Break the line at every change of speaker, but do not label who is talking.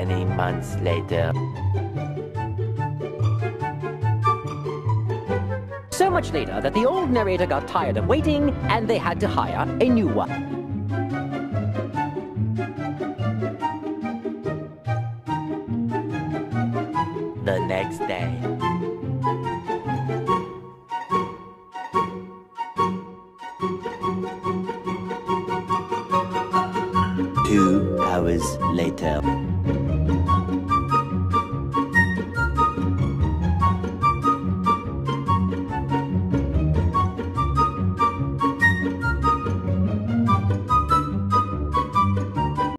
Many months later.
So much later that the old narrator got tired of waiting and they had to hire a new one.
The next day. 2 hours later.